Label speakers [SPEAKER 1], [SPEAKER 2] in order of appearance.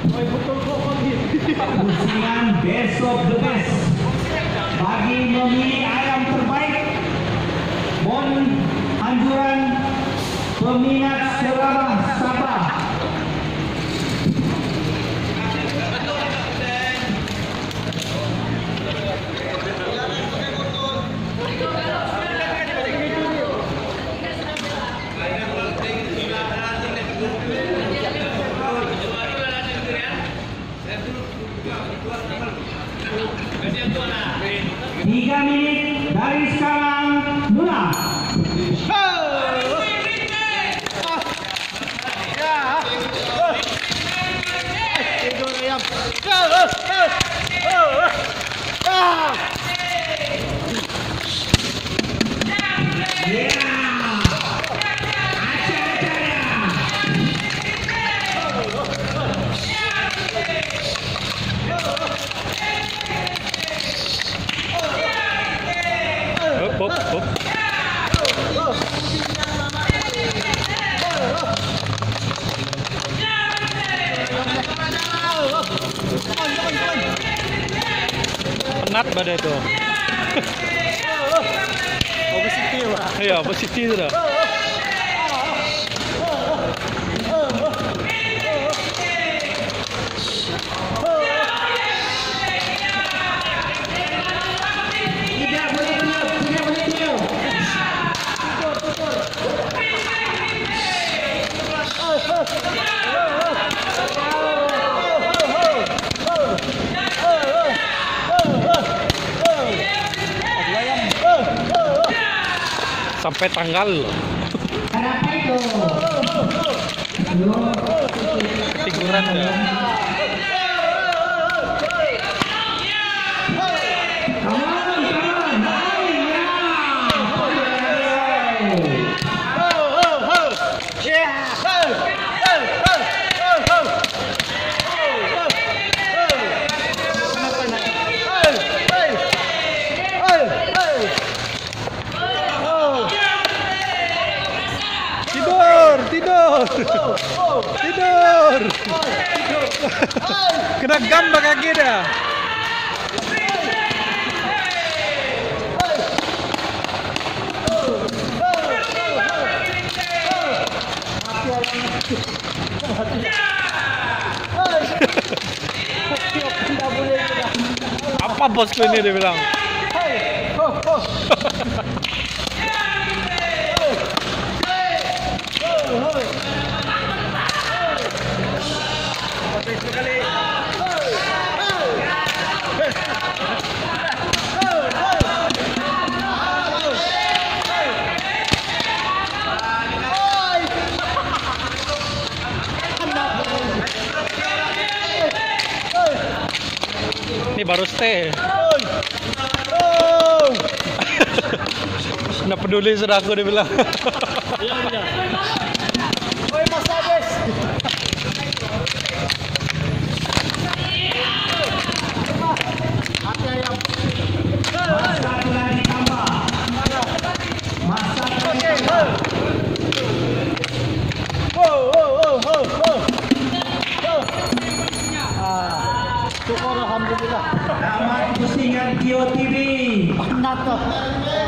[SPEAKER 1] Pusingan best of the best bagi memilih ayam terbaik. Mohon anjuran peminat selama Sabah. Tiga menit dari sekarang mulai.
[SPEAKER 2] Penat badai itu.
[SPEAKER 3] Positif lah.
[SPEAKER 2] Iya, positif sudah. Sampai tanggal loh.
[SPEAKER 1] Kenapa itu?
[SPEAKER 2] Figuran ya. Tidur. Kena gambar kaki dah. Apa bosku ini dia bilang? Ini baru stay. Nggak peduli sudah aku dia bilang.
[SPEAKER 3] Oi, Mas Abes. Hati ayam.
[SPEAKER 1] Satu lagi tambah. Masak tambah.
[SPEAKER 3] Syukur alhamdulillah.
[SPEAKER 1] Tamat pusingan Kio TV.
[SPEAKER 3] Penat tuh.